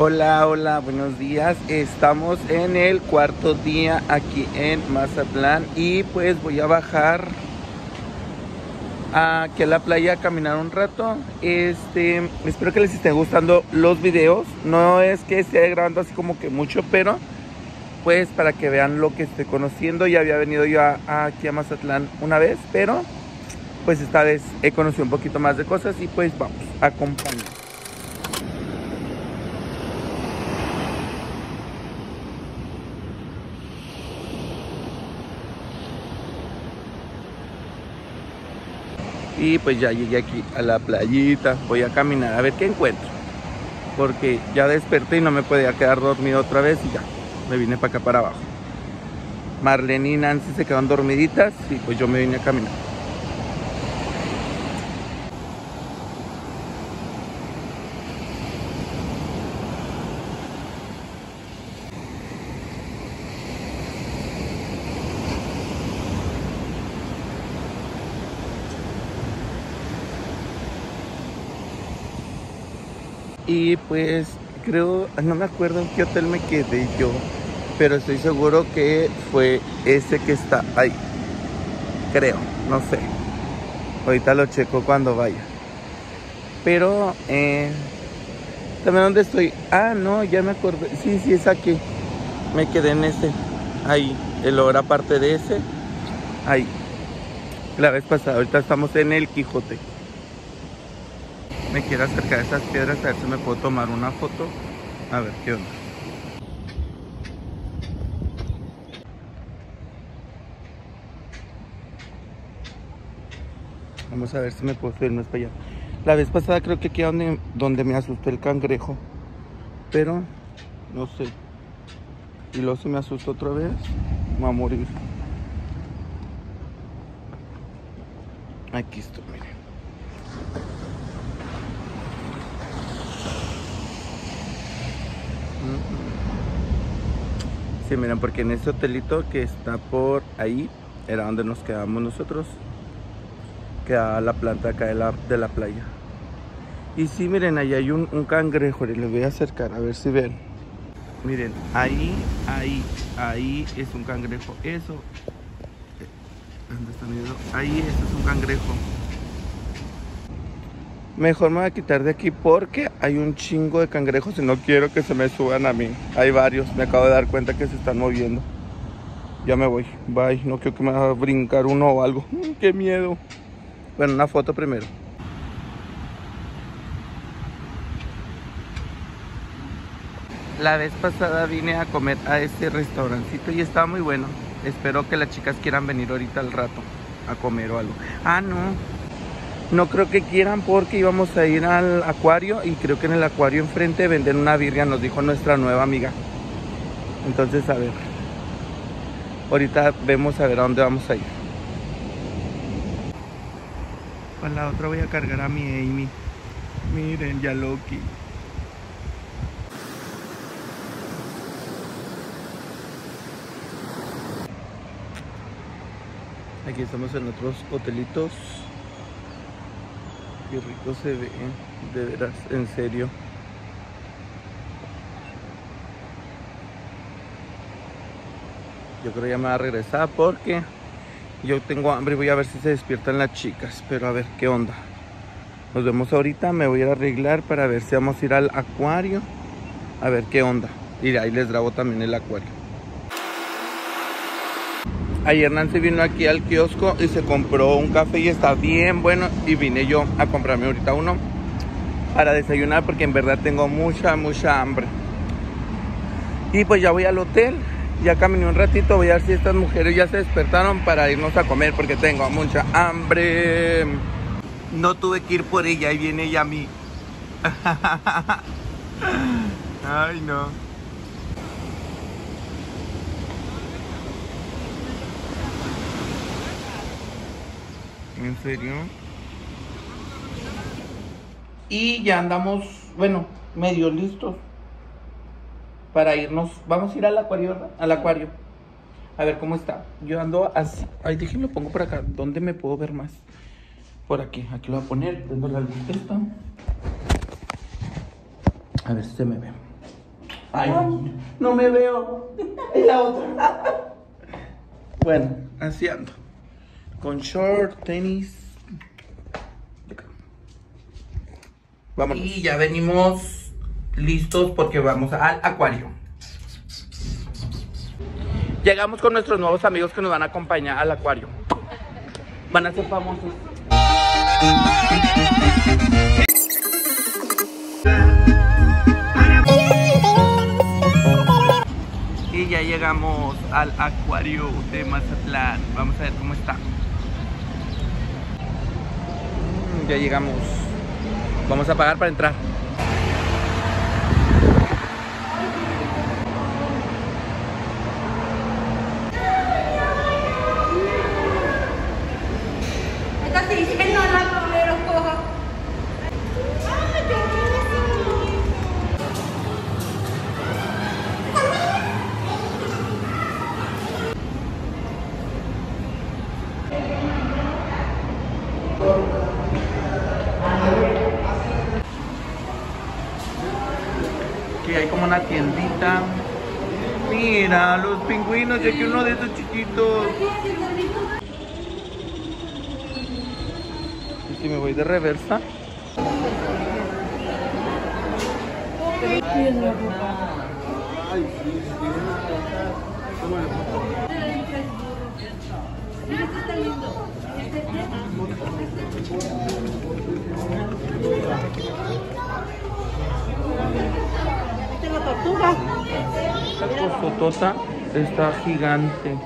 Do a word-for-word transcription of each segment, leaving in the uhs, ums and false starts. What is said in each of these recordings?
Hola, hola, buenos días. Estamos en el cuarto día aquí en Mazatlán y pues voy a bajar aquí a la playa a caminar un rato. Este, espero que les estén gustando los videos. No es que esté grabando así como que mucho, pero pues para que vean lo que estoy conociendo. Ya había venido yo a, a aquí a Mazatlán una vez, pero pues esta vez he conocido un poquito más de cosas y pues vamos, acompáñenme. Y pues ya llegué aquí a la playita. Voy a caminar a ver qué encuentro, porque ya desperté y no me podía quedar dormido otra vez. Y ya me vine para acá para abajo. Marlene y Nancy se quedaron dormiditas y pues yo me vine a caminar. Y pues creo, no me acuerdo en qué hotel me quedé yo, pero estoy seguro que fue ese que está ahí. Creo, no sé. Ahorita lo checo cuando vaya. Pero, eh, también donde estoy. Ah, no, ya me acordé. Sí, sí, es aquí. Me quedé en ese. Ahí. El hogar aparte de ese. Ahí. La vez pasada. Ahorita estamos en el Quijote. Me quiero acercar a esas piedras a ver si me puedo tomar una foto. A ver qué onda. Vamos a ver si me puedo subir más para allá. La vez pasada creo que aquí es donde, donde me asustó el cangrejo. Pero no sé. Y luego si me asustó otra vez, me voy a morir. Aquí estoy, miren. Sí, miren, porque en ese hotelito que está por ahí era donde nos quedamos nosotros. Quedaba la planta acá de la, de la playa. Y sí, miren, ahí hay un, un cangrejo. Y les voy a acercar a ver si ven. Miren, ahí, ahí, ahí es un cangrejo. Eso. ¿Dónde está mi dedo? Ahí, eso es un cangrejo. Mejor me voy a quitar de aquí porque hay un chingo de cangrejos y no quiero que se me suban a mí. Hay varios, me acabo de dar cuenta que se están moviendo. Ya me voy, bye. No quiero que me vaya a brincar uno o algo. ¡Qué miedo! Bueno, una foto primero. La vez pasada vine a comer a este restaurancito y estaba muy bueno. Espero que las chicas quieran venir ahorita al rato a comer o algo. Ah, no. No creo que quieran porque íbamos a ir al acuario y creo que en el acuario enfrente venden una birria, nos dijo nuestra nueva amiga. Entonces, a ver. Ahorita vemos a ver a dónde vamos a ir. Para la otra voy a cargar a mi Amy. Miren, ya Loki. Aquí estamos en otros hotelitos. Qué rico se ve, de veras, en serio. Yo creo que ya me va a regresar porque yo tengo hambre y voy a ver si se despiertan las chicas. Pero a ver qué onda. Nos vemos ahorita, me voy a ir a arreglar para ver si vamos a ir al acuario. A ver qué onda. Y ahí les grabo también el acuario. Ayer Nancy vino aquí al kiosco y se compró un café y está bien bueno. Y vine yo a comprarme ahorita uno para desayunar porque en verdad tengo mucha, mucha hambre. Y pues ya voy al hotel. Ya caminé un ratito, voy a ver si estas mujeres ya se despertaron para irnos a comer porque tengo mucha hambre. No tuve que ir por ella, ahí viene ella a mí. Ay, no. ¿En serio? Y ya andamos, bueno, medio listos para irnos. Vamos a ir al acuario, ¿verdad? Al acuario. A ver cómo está. Yo ando así. Ay, déjenlo pongo por acá. ¿Dónde me puedo ver más? Por aquí. Aquí lo voy a poner. Prendo la luz esta. A ver si se me ve. Ay, no me veo. Es la otra. Bueno, así ando. Con short, tenis. Vámonos. Y ya venimos listos porque vamos al acuario. Llegamos con nuestros nuevos amigos que nos van a acompañar al acuario. Van a ser famosos. Y ya llegamos al acuario de Mazatlán. Vamos a ver cómo está. Ya llegamos. Vamos a pagar para entrar. Aquí hay como una tiendita. Mira, los pingüinos, y aquí uno de esos chiquitos. ¿Y si me voy de reversa? Ay, sí, sí. Mira, este está lindo. Este es la tortuga. Esta cosotota está gigante.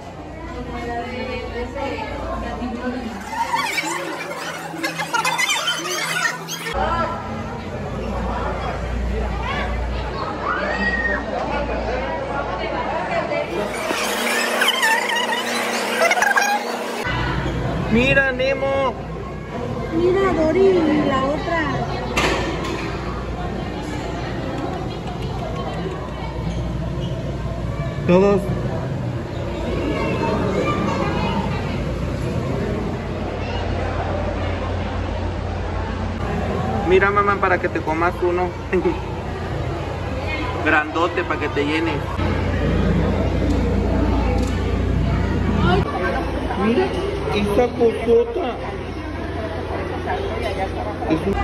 Mira, Nemo. Mira, Dory, la otra. Todos. Mira, mamá, para que te comas uno. Grandote, para que te llenes. Mira, esta cosota. Es un...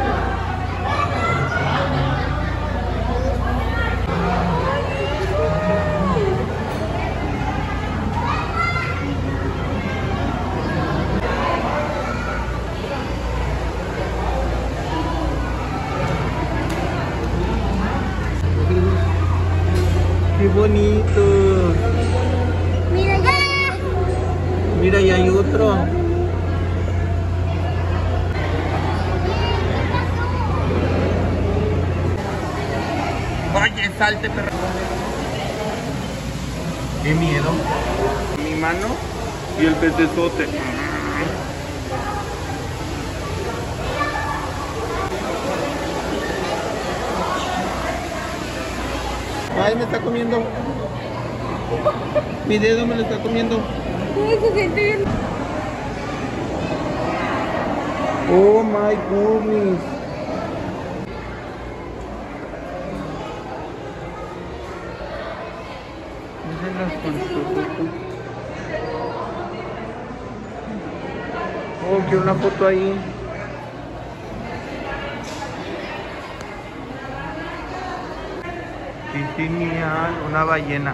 ¡Qué bonito! Mira, ya. Mira, y hay otro. Oye, salte, perro. Qué miedo. Mi mano y el pecesote. Ay, me está comiendo. Mi dedo me lo está comiendo. Oh my goodness. Miren las cosas. Oh, quiero una foto ahí. Qué genial, una ballena.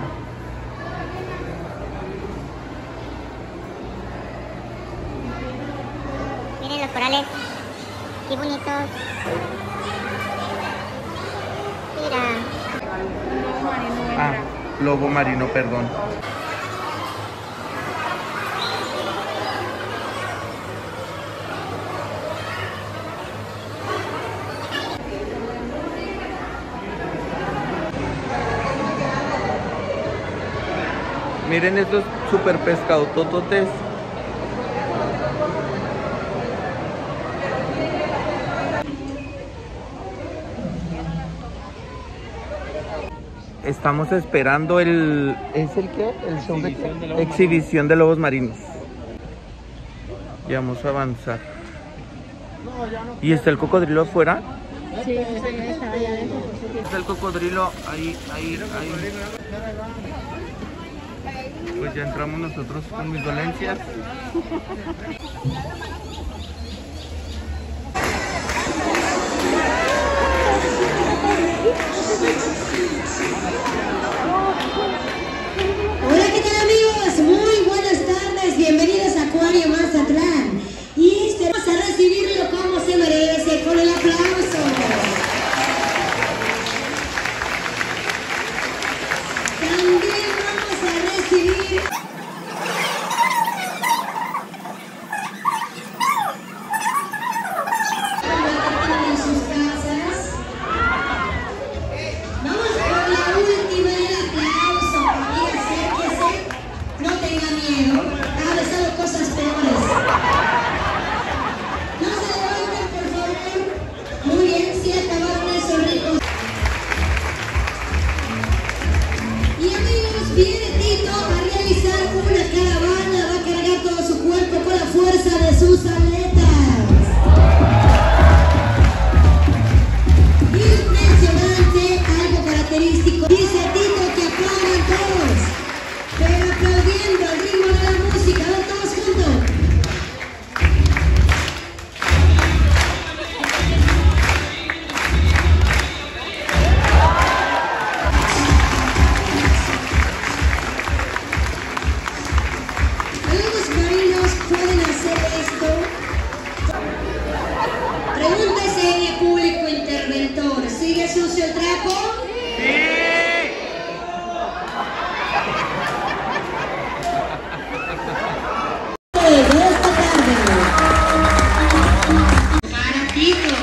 Miren los corales, qué bonitos. Mira. Ah, lobo marino, perdón. Miren estos super pescadotototes. Estamos esperando el... ¿Es el qué? El show de, Exhibición de lobos exhibición de lobos marinos. Y vamos a avanzar. ¿Y está el cocodrilo afuera? Sí, esa ya está allá adentro. Está el cocodrilo, ahí, ahí, ahí. Pues ya entramos nosotros con mis dolencias. Hola, ¿qué tal amigos? Muy buenas tardes, bienvenidos a Acuario Mazatlán. Y esperamos a recibirlo como se merece, con el aplauso. También vamos a recibir... en sus casas. Vamos con la última, el aplauso. Aquí acérquese, no tenga miedo. Ha besado cosas peores. No se levanten, por favor. Muy bien, sí acabaron esos ricos. Y amigos, viene Tito a realizar una caravana. Va a cargar todo su cuerpo con la fuerza de sus aletas. Impresionante, algo característico. Dice Tito que aplaudan todos, pero aplaudiendo al ritmo de la música. A ver, todos juntos. Amigos marinos, ¿pueden hacer esto? Pregúntese el público interventor, ¿sigue sucio el trapo? ¡Sí! De esta tarde. Para Tito.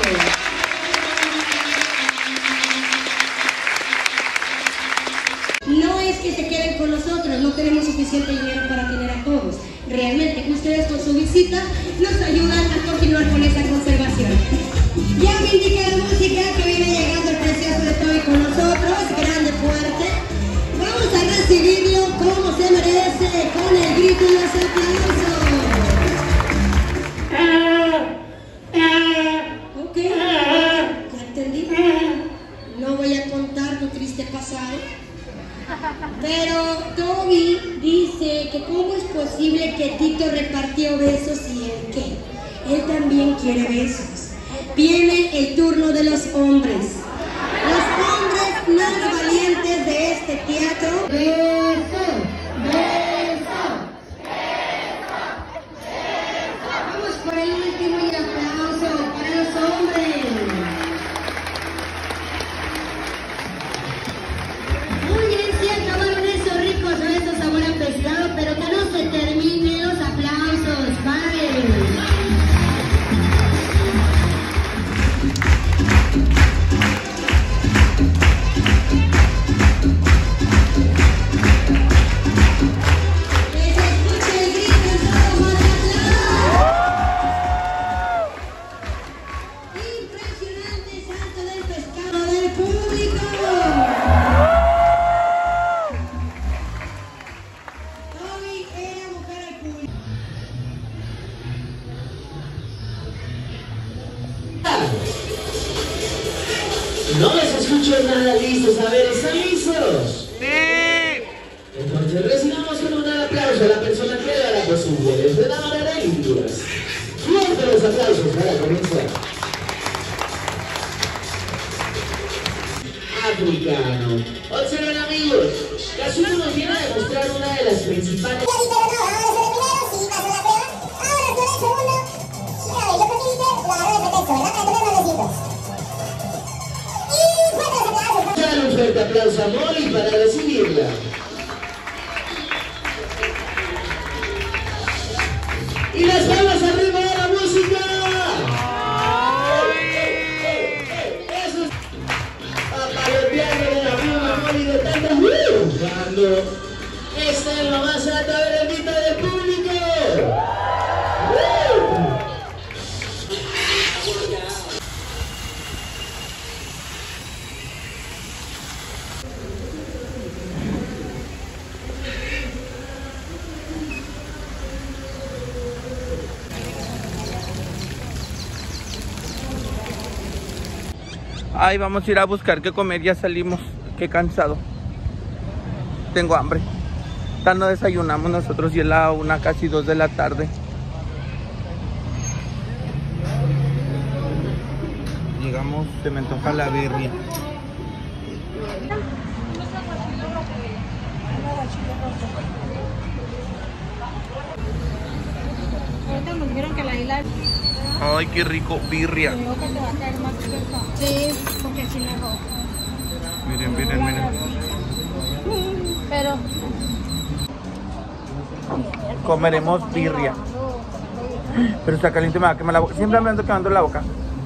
No es que se queden con nosotros, no tenemos suficiente dinero para tener a todos. Realmente ustedes con su visita nos ayudan a continuar con esa conservación. Ya me indica la música que viene llegando el precioso de Toby con nosotros, grande, fuerte. Vamos a recibirlo como se merece, con el grito y los aplausos. Ok, ya entendí. No voy a contar tu triste pasado. Pero Toby dice que cómo es posible que Tito repartió besos y él qué. Él también quiere besos. Viene el turno de los hombres. Los hombres más valientes de este teatro. Beso, beso, beso. Vamos por el último y el aplauso para los hombres. Muy bien, sí acabaron esos ricos besos sabor a pescado, pero que no se terminen los aplausos. Vale. Que se escuche el grito en todo Mazatlán. Impresionante salto del pescado del público. Toby era mujer al público. No les escucho nada listos. A ver, ¿están listos? ¡Sí! Entonces recibamos con un aplauso a la persona que da la posible. Desde la manera de índigas. Fuerte los aplausos para comenzar. Africano. Observen amigos, Kazuto nos viene a demostrar una de las principales... Dar un fuerte aplauso a Molly para recibirla. Y las palmas arriba de la música. Eso es apaloteándole la pluma a Molly de tantas buscando. Esta es lo más alto de la vista del público. Ay, vamos a ir a buscar qué comer, ya salimos. Qué cansado. Tengo hambre. Ya no desayunamos nosotros y es la una, casi dos de la tarde. Llegamos, se me antoja la birria. Ahorita nos dijeron que la isla Ay, qué rico, birria. creo que te va a caer más cerca. Sí, porque si la ropa. Miren, miren, miren. Pero Comeremos birria. Pero está caliente, me va a quemar la boca. Siempre me ando quemando la boca.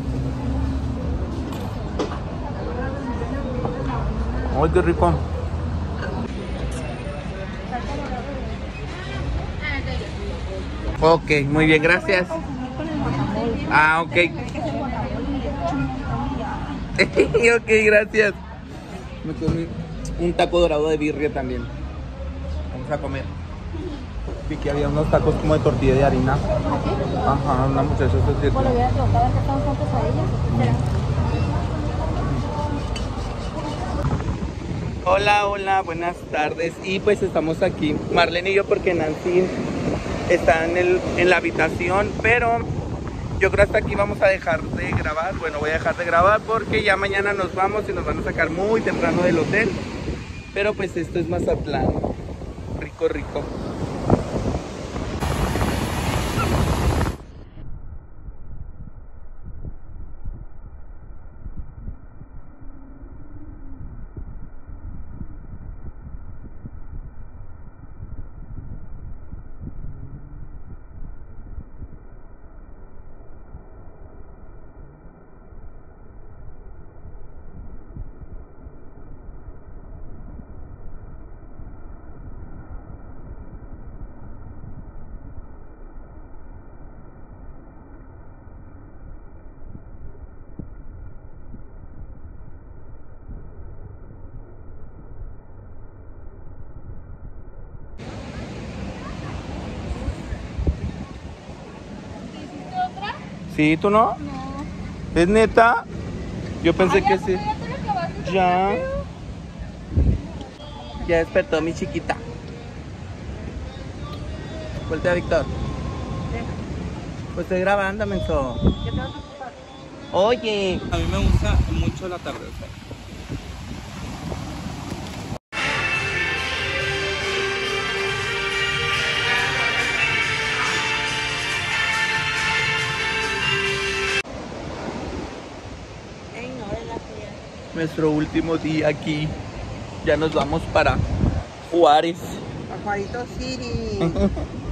Ay, qué rico. Ok, muy bien, gracias. Ah, ok. Ok, gracias. Me comí un taco dorado de birria también. Vamos a comer. Vi que había unos tacos como de tortilla de harina. Ajá, una muchacha se sirvió. bueno, hubiera preguntado que estaban juntos a ellos. Hola, hola, buenas tardes. Y pues estamos aquí, Marlene y yo, porque Nancy está en, el, en la habitación, pero yo creo hasta aquí vamos a dejar de grabar. Bueno, voy a dejar de grabar porque ya mañana nos vamos y nos van a sacar muy temprano del hotel. Pero pues esto es Mazatlán. Rico, rico. ¿Sí? ¿Tú no? No. ¿Es neta? Yo pensé que sí. Ya te lo acabaste. Ya. Ya despertó mi chiquita. Voltea, Víctor. Pues estoy grabando, menso. ¿Qué te vas a ocupar? Oye. A mí me gusta mucho la tarde. Nuestro último día aquí. Ya nos vamos para Juárez. A Juarito City.